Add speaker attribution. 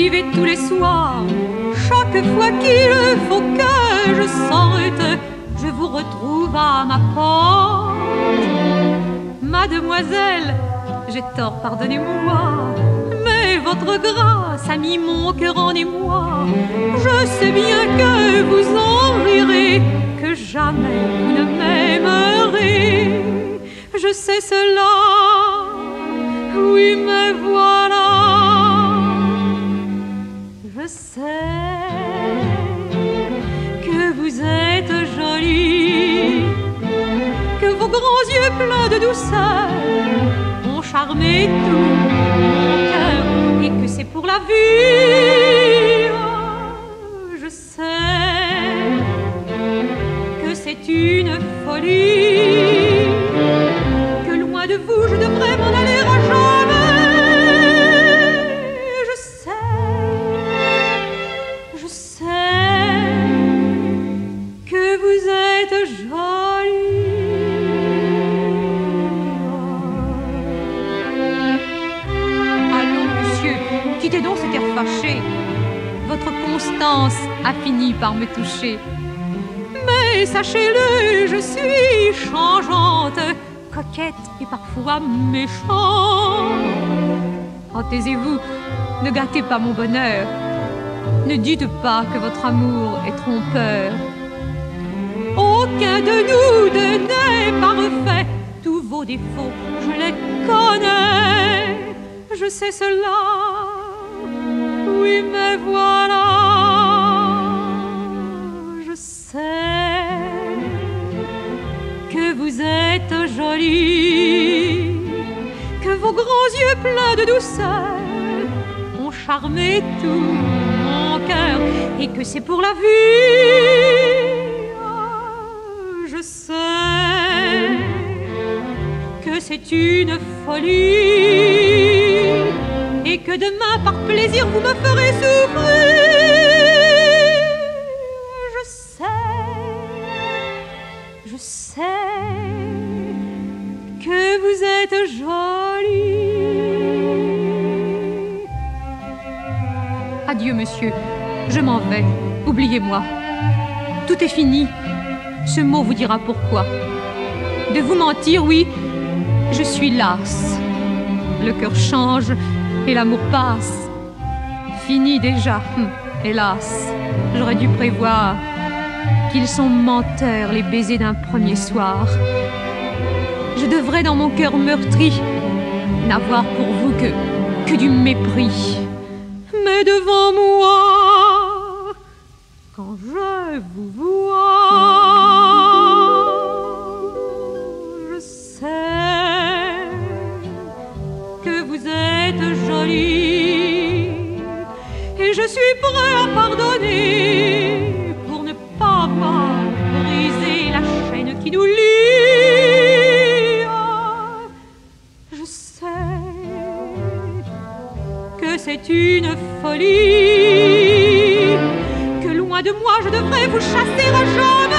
Speaker 1: m'écrivez tous les soirs. Chaque fois qu'il faut que je sorte, je vous retrouve à ma porte. Mademoiselle, j'ai tort, pardonnez-moi, mais votre grâce a mis mon cœur en émoi. Je sais bien que vous en rirez, que jamais vous ne m'aimerez. Je sais cela, oui, mais voilà. Je sais que vous êtes jolie, que vos grands yeux pleins de douceur ont charmé tout mon cœur et que c'est pour la vie. Je sais que c'est une folie, que loin de vous je devrais m'en aller à jamais. Je sais que vous êtes jolie. Allons, monsieur, quittez donc cet air fâché. Votre constance a fini par me toucher. Mais sachez-le, je suis changeante, coquette et parfois méchante. Oh, taisez-vous, ne gâtez pas mon bonheur. Ne dites pas que votre amour est trompeur. Aucun de nous deux n'est parfait. Tous vos défauts, je les connais. Je sais cela, oui, mais voilà. Je sais que vous êtes jolie, que vos grands yeux pleins de douceur ont charmé tout mon cœur et que c'est pour la vie. Je sais que c'est une folie et que demain par plaisir vous me ferez souffrir. Je sais que vous êtes jolie. Adieu, monsieur, je m'en vais, oubliez-moi. Tout est fini, ce mot vous dira pourquoi. De vous mentir, oui, je suis lasse. Le cœur change et l'amour passe. Fini déjà, hélas, j'aurais dû prévoir qu'ils sont menteurs les baisers d'un premier soir. Je devrais dans mon cœur meurtri n'avoir pour vous que du mépris. Mais devant moi, quand je vous vois, je sais que vous êtes jolie et je suis prêt à pardonner pour ne pas avoir brisé la chaîne qui nous lie. Je sais que c'est une folie, que loin de moi je devrais vous chasser à jamais.